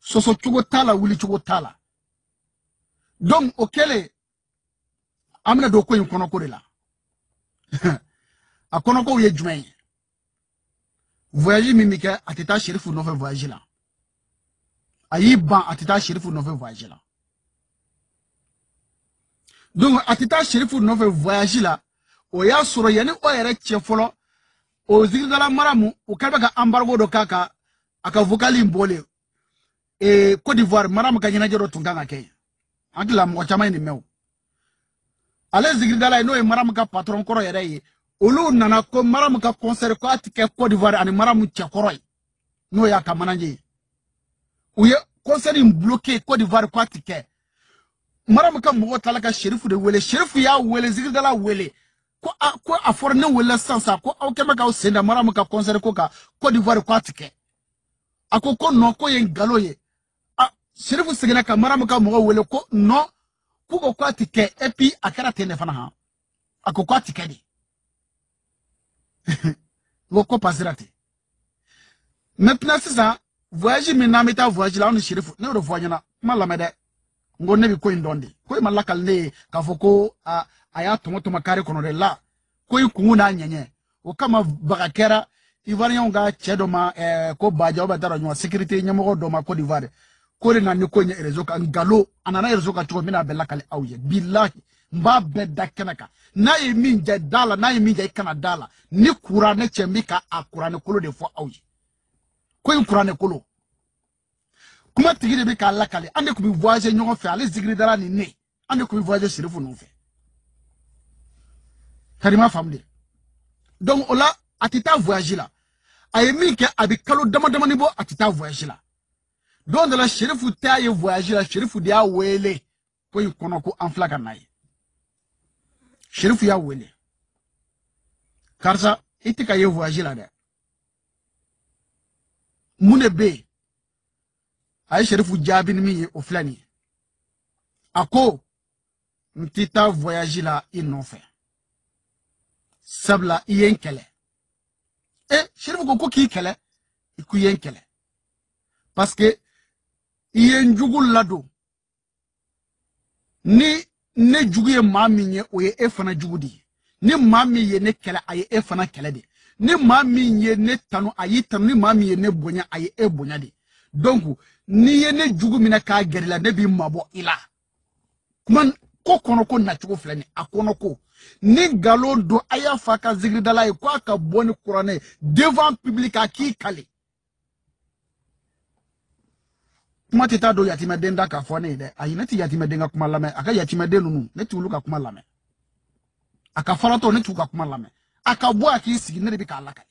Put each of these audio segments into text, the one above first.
soso chugo tala wuli chugo tala. Donc okele amna do ko yin kono ko de la. A kono ko ye jumay. Voyage mimika atita sherifu no fait voyage là. Ayi ban atita sherifu no fait voyage là. Donc atita sherifu no fait voyage là. O ya soro yani o yere chefolo o zigdala maramu o kalba ka embargo do kaka aka vocali mbole e Côte d'Ivoire maramu ka nyina jero tunganga ke angla mo chama ni mew ale zigdala no e maramu ka patron koro yere yi olu nana ko maramu ka concert ko atike Côte d'Ivoire ani maramu chekoro no ya ka mananje o ye concert bloqué Côte d'Ivoire ko atike maramu ka mo talaka sherifu de wele sherifu ya wele zigdala wele ko a forne wala sansa ko aw kema ka senda maramu ka concert ko ka Côte d'Ivoire ko atike akoko no ko yen galoye a sherifu sigena ka maramu ka mo wele ko no ko ko atike et puis akara tene fana ha akoko atike di wo ko pasirate maintenant ça voyage mi na meta voyage la on sherifu ne do voyage na malamede ngo nebi ko indondi ko malakal ne ka foko aya tomoto makare kono de la ko ikungu na nyenye o kama bagakera ivoirien ga chedo ma ko baja ba daro nyo sécurité nyamo do ma Côte d'Ivoire ko le na ni ko nye rezo ka ngalo anana rezo ka to mina bella kale awye billahi mba bedda kenaka na ye minje dala na ye minje kana dala ni kurane chembika akurane kolo de fo awye ko yin kurane kolo kuma tigide be ka lakale ande ko bi voyager nyon fe ale zigri dala ni ne ande ko bi voyager sherifu no fe Karima family. Donc ola atita voyage là. Ayemi ke abikalo dama nibo atita voyage là. Donc de la sherifu taye voyage là sherifu dia wele ko ikono ko enflaka nayi. Sherifu ya wele. Karsa itika ye voyage là de. Mune be. Ay sherifu jabi ni mi oflani. Ako mtita voyage là non fait. Sabla iyen kele sherifu ko ki kele iku yen kele parce que iyen jugul lado ni ne jugu ye mami nye oye efana jugudi ni mami ye ne kele aye efana kele de ni mami ye ne tanu ayi tanu ni mami ye ne bonya aye e bonya de donc ni ye ne jugu mina ka gerila ne bi mabo ila man ko kono ko na chugo flani akono ko ni galo do aya faka zigri dala e kwa ka boni kurane devant public aki kale kuma teta do yatima denda ka fone de ayinati yatima denga kuma lame aka yatima denunu ne tuluka kuma lame aka farato ne tuka kuma lame aka bo aki sigi ne bi ka alaka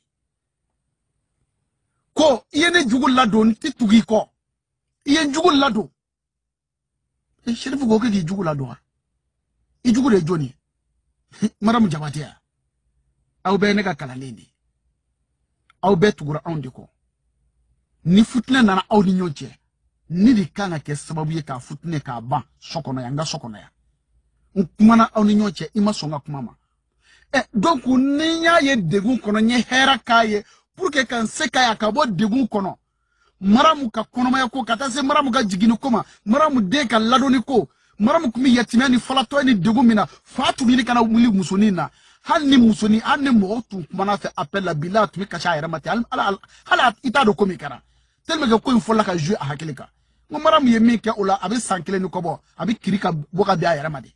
ko yene jugul lado nti tugi ko yen jugul lado e sherifu go ke jugul lado i jugul e joni Madame Jabatia, au be nega kala lendi, au be tugura aundi ko. Ni futne nana au ni nyonche, ni di kanga ke sababu ye ka futne ka ban, sokono ya nga sokono ya. Kumana au ni nyonche, ima songa kumama. Donc ninya ye degun kono nye hera kaye, pour que kan seka ya kabo degun kono. Maramu ka kono maya ko, kata se maramu ka jigini koma, maramu de ka ladoni ko, maramu kumi yatimani falato ni degumina fatu ni kana muli musonina hanni musoni hanni motu kumana fe appel la bila tumi kasha yara mati hala ita do komi kana telme ko in fola ka jouer a hakilika ngo maramu yemi ke ola abi sankele ni kobo abi kirika boka biya yara madi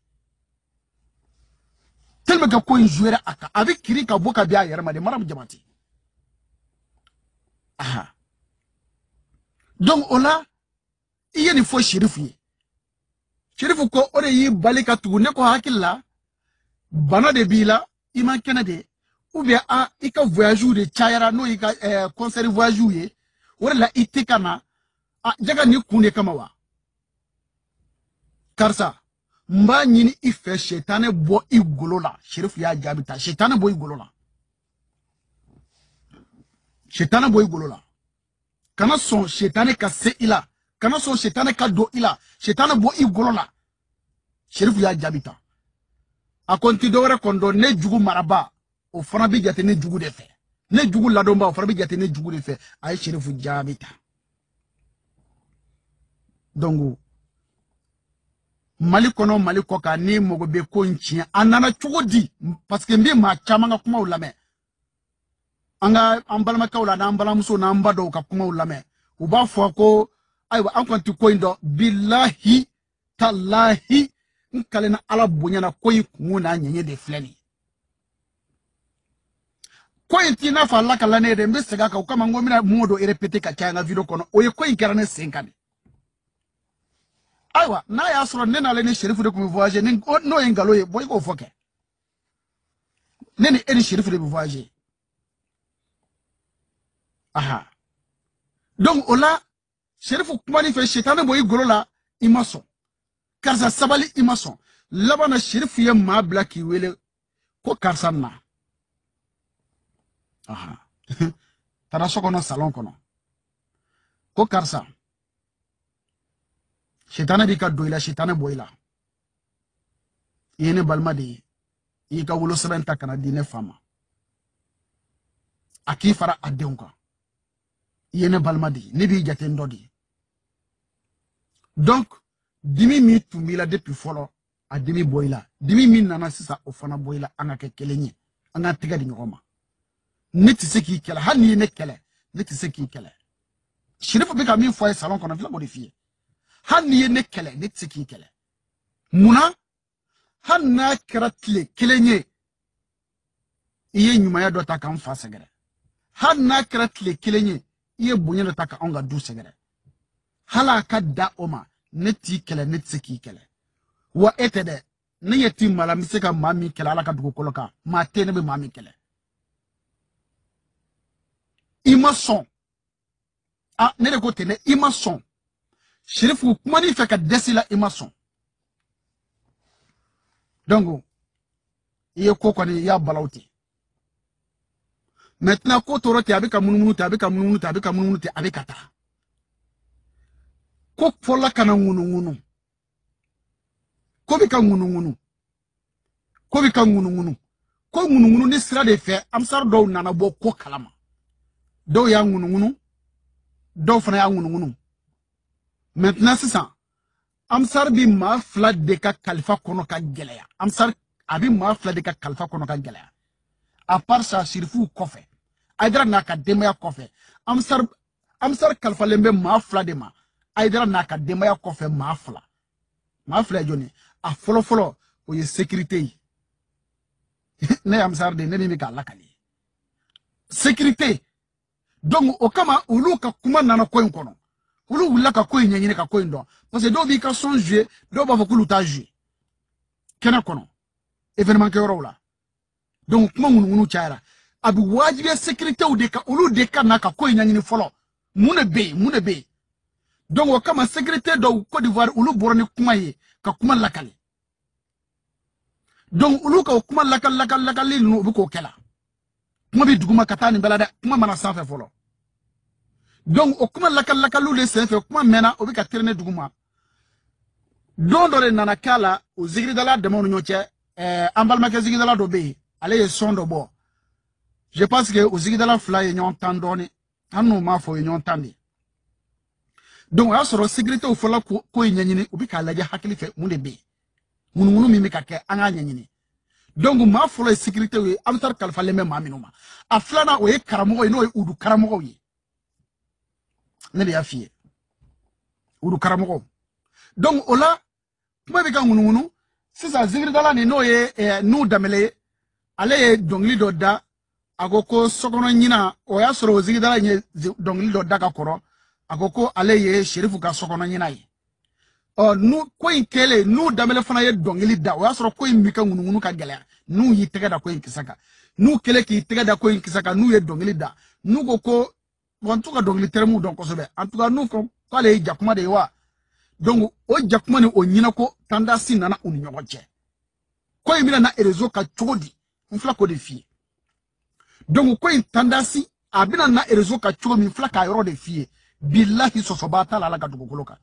telme ko in jouer aka abi kirika boka biya yara madi maramu jamati aha donc ola iye ni fo sherifu ye sherifu ko ore yi balika tugune ko hakilla bana de bila iman kenade ou bien ika voyage de chayara no ika concert voyage ye ore la itikana jaga ni kune kama wa karsa mba nyini ife shetane bo igolola sherifu ya jabita shetane bo igolola shetane bo igolola kana son shetane ka se ila kana son shetane ka do ila shetane bo igolola sherifu ya jabita akonti dowre kondo ne jugu maraba o fana bi jate ne jugu de fe ne jugu ladomba o fana bi jate ne jugu de fe ay sherifu jabita donc Mali kono Mali koka ni mogo be ko nchia anana chugodi parce que mbi ma chamanga kuma ulame anga ambalama kawla na ambalamuso na ambado ka kuma ulame uba fo ko aywa an kwanti ko indo billahi tallahi nkalena ala bunyana koyi kumuna nyenye de fleni koyi tina fa la kala ne de mbesega ka kama ngomina modo répéter ka kyanga video kono oye koyi kerane senkane aywa na ya soro nena le ni sherifu de ko voyager ni no engalo ye boy ko foke neni eni sherifu de voyager aha donc ola sherifu kumani fe shetane boy golo la imason karsa sabali imason labana sherifu ye ma blaki wele ko karsa na aha tara sokono salon kono ko karsa shetane bi ka doila shetane boila yene balmadi yi ka wolo sebenta kana dine fama aki fara adenka yene balmadi ne bi jate ndodi donc dimi mi tumila depuis folo a dimi boila dimi mi nana sisa o fana boila anga ke kelenye anga tiga di ngoma neti seki kele hani ne kele neti seki kele shirifu bi ka mi foye salon kono vila modifier hani ne kele neti seki kele muna hanna kratle kelenye iye nyuma ya dota kan fa segere hanna kratle kelenye iye bunye dota ka onga du segere hala kadda oma neti kele neti seki kele wa etede ne yeti mala miseka mami kele ala ka dugo koloka ma tene be mami kele imason ah ne de ko tene imason sherifu kumani fe ka desila imason donc iye ko kwani ya balauti maintenant ko torote abika munumunuti abika munumunuti abika munumunuti abika ta ko fola kana ngunungunu ko bika ngunungunu ko bika ngunungunu ko ngunungunu ni sira de fe amsar do nana bo ko kalama do ya ngunungunu do fana ya ngunungunu maintenant c'est ça amsar bi ma fla de ka kalifa kono ka geleya amsar abi ma fla de ka kalifa kono ka geleya à part ça shirifu kofe aidra na ka demaya kofe amsar kalifa lembe ma fla de ma aidra na ka demaya kofe ma fla joni a folo o ye sécurité ne amsar de ne mi ka lakali sécurité donc o kama ulu ka kuma nana ko kono ulu wula ka ko nyanyine ka ko ndo parce que do bi ka son jouer do ba fokulu ta jouer kena kono événement ke rola donc kuma ngunu chaira abi wajibi sécurité ou de ka ulu de ka na ka ko nyanyine folo mune be donc o kama sécurité do Côte d'Ivoire ulu boroni kuma ye ka kuma lakali donc ulu ka kuma lakali no bu ko kela kuma bi duguma katani belada kuma mana sanfɛ fɔlɔ donc o kuma lakalalu le senfɛ kuma mena o bi ka terene duguma don dɔ de nana kala o zigiridala dɛmɛw ni ɲɔgɔn cɛ an balimakɛ zigiridala dɔ bɛ yen ale ye sɔn dɔ bɔ je pense que o zigiridala fila ye ɲɔgɔn tan dɔɔni an n'o m'a fɔ o ye ɲɔgɔn tan de donc o y'a sɔrɔ sécuritéw fɔlɔ ko ye ɲɛɲini o bi k'a lajɛ hakili fɛ mun de bɛ yen ŋunuŋunu min bɛ ka kɛ an k'a ɲɛɲini donc ma folo ye sécurité ye amsar kalifa lembe ma minuma a flana o ye karamogo ye no ye udu karamogo ye ne de y'a fiye udu karamogo donc ola kuma be ka ngunungunu sisa zigiridala ni no ye nu damele ale ye dongli do da agoko sokono nyina o ya soro zigiridala nye dongli do da ka koro agoko ale ye sherifu ka sokono nyina ye nu ko in kele nu damele fana ye dongili da o ya soro ko in mika ngunungunu ka gele nu yi tege da ko in kisaka nu kele ki tege da ko in kisaka nu ye dongili da nu ko en tout cas dongili termu don ko sobe en tout cas nu ko ale jakuma de wa donc o jakuma ni o nyina ko tandasi nana uni nyogoje ko in mina na erezo ka chodi mfla ko de fie donc ko in tandasi abina na erezo ka chodi mfla ka yoro de fie billahi sosobata la ka dugukoloka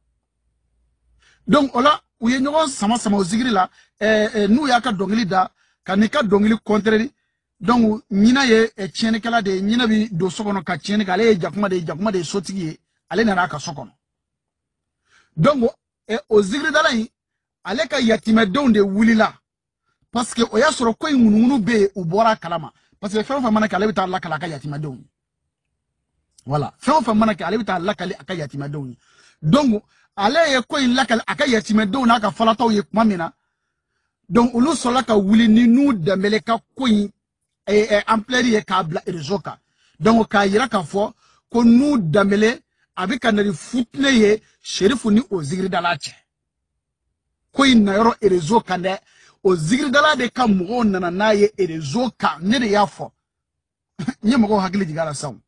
donc ola uye nyogon sama o zigiri la nu ya ka dongili da kanika dongili contraire donc nyina ye tiene kala de nyina bi do sokono ka tiene kala ye jakuma de sotigi ale na ka sokono donc o zigridala yi ale ka yatimɛdenw de wulila parce que o y'a sɔrɔ ko in ŋunuŋunu bɛ yen u bɔra kalama parce que fɛn o fɛn mana kɛ ale bɛ taa lakale a ka yatimɛdenw ye voilà fɛn o fɛn mana kɛ ale bɛ taa lakale a ka yatimɛdenw ye donc ale ye ko in lakale a ka yatimɛdenw n'a ka falataw ye tuma min na donc olu sɔrɔla ka wuli ni n'u dɛmɛle ka ko in ampleur ye k'a bila réseau kan donc k'a yira k'a fɔ ko n'u dɛmɛle a bɛ ka na ni futune ye Sherifu ni o zigridala cɛ ko in na yɔrɔ réseau kan dɛ o zigridala de ka mɔgɔw nana n'a ye réseau kan ne de y'a fɔ n ye mɔgɔw hakili jigin a la sisan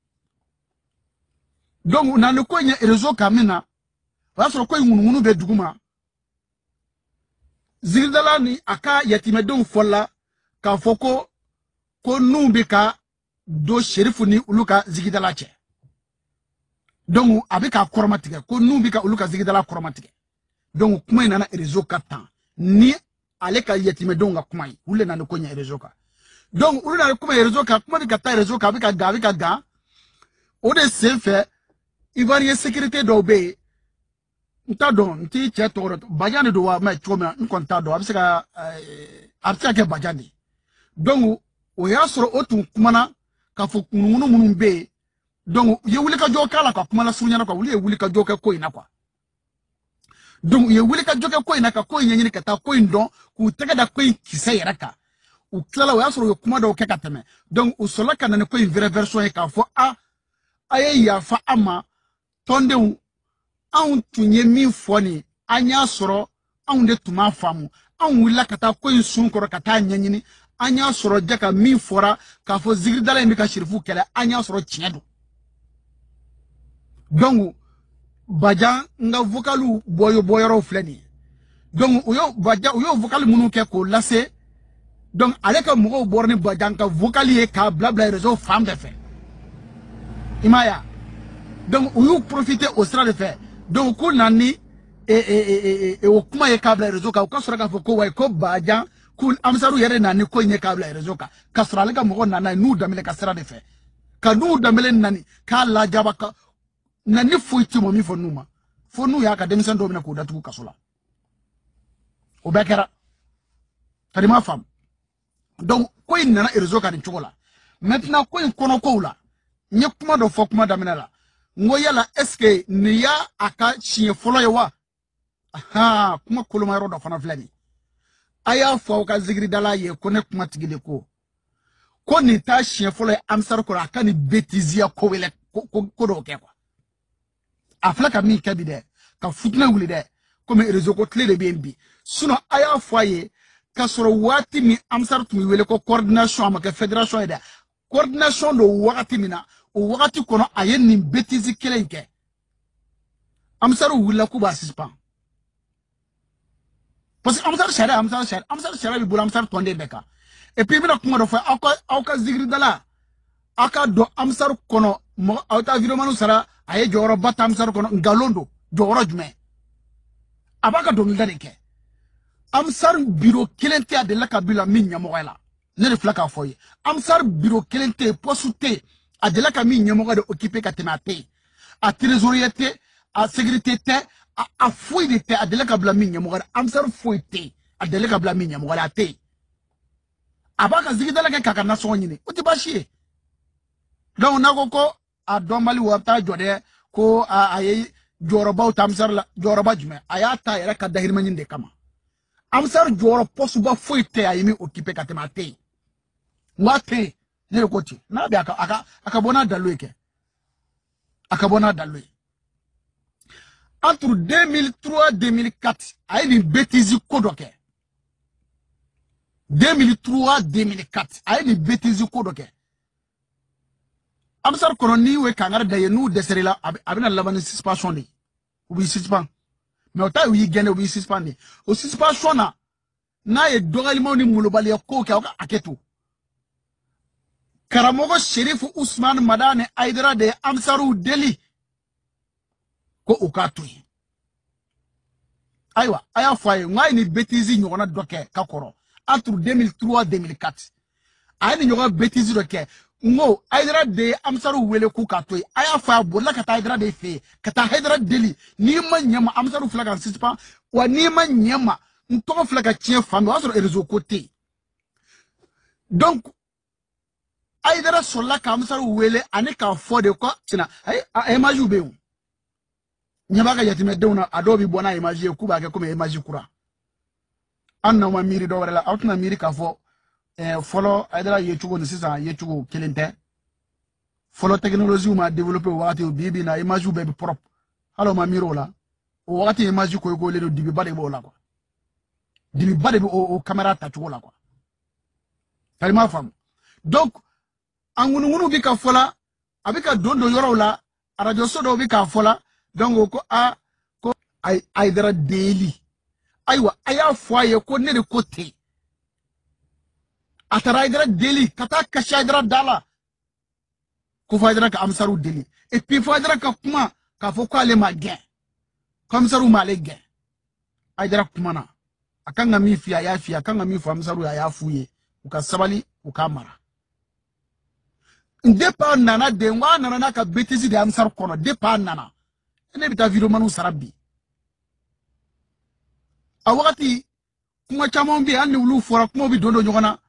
donc na ni ko in ye réseau kan min na o y'a sɔrɔ ko in ŋunuŋunu bɛ dugu ma zigridala ni a ka yatimɛdenw fɔla k'a fɔ ko n'u bɛ ka don Sherifu ni olu ka zigridala cɛ donc a bɛ k'a kɔrɔmatigɛ ko n'u bɛ ka olu ka zigridala kɔrɔmatigɛ donc kuma in nana réseau kan tan ni ale ka yatimɛdenw ka kuma ye olu de nana ko ɲɛ réseau kan donc olu nana kuma ye réseau kan kuma bɛ ka taa réseau kan a bɛ ka gan o de sen fɛ Ivoirien sécurité dɔw bɛ yen n t'a dɔn n t'i cɛ tɔgɔ dɔn Badian de don wa mɛ cogo min na n kɔni t'a dɔn a bɛ se ka kɛ Badian de donc o y'a sɔrɔ o tun kumana k'a fɔ ŋunuŋunu minnu bɛ yen donc u ye wulikajɔ k'a la ka kuma lasurunya na quoi olu ye wulikajɔ kɛ ko in na quoi donc u ye wulikajɔ kɛ ko in na ka ko in ɲɛɲini ka taa ko in dɔn k'u tɛgɛ da ko in kisɛ yɛrɛ kan u tilala o y'a sɔrɔ u ye kuma dɔw kɛ ka tɛmɛ donc u sɔrɔla ka na ni ko in vraie version ye k'a fɔ a ye yafa an ma tɔndenw anw tun ye min fɔ nin an y'a sɔrɔ anw de tun b'a faamu anw wulila ka taa ko in sun kɔrɔ ka taa ɲɛɲini an y'a sɔrɔ ja ka min fɔra k'a fɔ zigridala in bɛ ka Sherifu kɛlɛ an y'a sɔrɔ tiɲɛ don donc Badian nga vocalu boyɔrɔw filɛ nin ye donc u y'o vocal minnu kɛ k'o lase donc ale ka mɔgɔw bɔra ni Badian ka vocal ye k'a bila réseau fan bɛɛ fɛ i m'a ye wa donc u y'u profiter o sira de fɛ donc ko na ni o kuma ye k'a bila réseau kan u ka sɔrɔ k'a fɔ ko wayi ko Badian ko Amsaru yɛrɛ na ni ko in ye k'a bila réseau kan ka sɔrɔ ale ka mɔgɔw nana ye n'u danbɛlɛ ka sira de fɛ ka n'u danbɛlɛ nani k'a lajaba ka na ni foyi ti mo min fɔ n'u ma fo n'u y'a ka denmisɛn dɔw minɛ k'u datugu kaso la o bɛɛ kɛra kadi ma faamu donc ko in nana réseau kan nin cogo la maintenant ko in kɔnɔ kow la n ye kuma dɔ fɔ kuma daminɛ la n ko yala est ce que nin y'a a ka siɲɛ fɔlɔ ye wa kuma koloma yɔrɔ dɔ fana filɛ nin a y'a fɔ aw ka zigridala ye ko ne kuma tigi de ko nin t'a siɲɛ fɔlɔ ye Amsaru kɔrɔ a ka nin bêtisiya ko dɔw kɛ quoi a filɛ ka min kɛ bi dɛ ka fitinɛ wuli dɛ komi réseau ko tile de bɛ yen bi sinon a y'a fɔ a ye k'a sɔrɔ waati min Amsaru tun bɛ wele ko coordination a ma kɛ fédération ye dɛ coordination don wagati min na o wagati kɔnɔ a ye nin bêtise kelen in kɛ Amsaru wulila k'u b'a suspend parce que Amsaru sariya bɛ bolo Amsaru tɔnden bɛɛ kan et puis n bɛna kuma dɔ fɔ aw ka zigridala aw ka dɔn Amsaru kɔnɔ aw ta vidéoman sara a ye jɔyɔrɔba ta Amsaru kɔnɔ nkalon don jɔyɔrɔ jumɛn a b'a ka dɔnkilida de kɛ Amsaru biro kelen tɛ a delila ka bila min ɲɛmɔgɔya la ne de filɛ k'a fɔ ye Amsaru biro kelen tɛ yen poste tɛ yen a delila ka min ɲɛmɔgɔ de occupé ka tɛmɛ a tɛ yen a trésorier tɛ a sécurité tɛ a foyi de tɛ a delila ka bila min ɲɛmɔgɔ de Amsaru foyi tɛ yen a delila ka bila min ɲɛmɔgɔ de a tɛ yen a b'a ka zigidala kɛ k'a ka nasɔngɔ ɲini o tɛ baasi ye donc n'a ko a dɔnbali wa a bɛ taa jɔ dɛ ko a ye jɔyɔrɔbaw ta Amsaru la jɔyɔrɔba jumɛn a y'a ta yɛrɛ ka dahirimɛ ɲini de kama Amsaru jɔyɔrɔ postuba foyi tɛ a ye min occupé ka tɛmɛ a tɛ yen n k'a tɛ yen ne de ko ten n'a bɛ a ka bɔ n'a dalilu ye kɛ a ka bɔ n'a dalilu ye entre 2003 2004 a ye nin bêtise ko dɔ kɛ 2003 2004 a ye nin bêtise ko dɔ kɛ Amsaru kɔnɔ n'i y'o ye kangari da ye n'u dɛsɛra la a bɛna laban ni suspension de ye u b'i suspend mais o ta y'u y'i gɛnɛ u b'i suspend de o suspension na n'a ye dɔgɔyalimaw ni molobaliya kow kɛ aw ka hakɛ to karamɔgɔ Sherifu Usman Madani Aidara de ye Amsaru deli ko u k'a to yen ayiwa a y'a fɔ a ye n k'a ye nin bêtise ɲɔgɔnna dɔ kɛ ka kɔrɔ entre 2003 2004 a ye nin ɲɔgɔn bêtise dɔ kɛ ngo Aïdara de Amsaru wele ku ka toy aya fa bolla ka ta Aïdara de fe ka ta Aïdara deli ni ma nyama Amsaru flaga sispa wa ni ma nyama nto flaga tien fami wa so réseau côté donc Aïdara solla ka Amsaru wele ani ka fo de ko sina ay maju be nyaba ka yatime dewna adobi bona image ku ba ke comme image kura anna ma miri do wala outna miri ka fo follow Aïdara yechugo ni sisa yechugo kelente follow technologie ma développer wakati bibi na image be propre halo ma miro la o wakati image ko le do dibi bade bo la quoi dibi bade o camera ta chugo la quoi kalima fam donc angunu bi ka fola abika dondo yoro la radio sodo bi ka fola donc ko ko Aïdara daily aywa aya foye ko ne de côté atara Aïdara daily kata kasha Aïdara dala ko Aïdara ka Amsaru daily et puis Aïdara ka kuma ka fo ko ale ma gain comme Amsaru ma le gain Aïdara kuma na akanga mi fi aya fi akanga mi fo Amsaru aya fuye uka sabali uka mara ndepa nana de wa nana ka betisi de Amsaru kono depa nana ene bita video manu sarabi a wakati kuma chamon bi an wulu fora kuma bi dondo nyogona